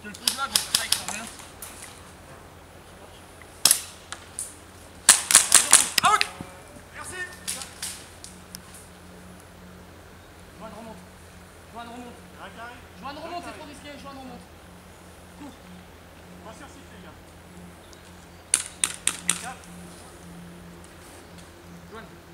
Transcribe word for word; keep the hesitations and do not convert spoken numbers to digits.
te le pose là, donc ça il sert rien. Out. Merci. Joanne remonte. Joanne remonte. Joanne remonte, c'est trop risqué. Joanne remonte. Cours. On va se faire siffler, les gars. Joanne.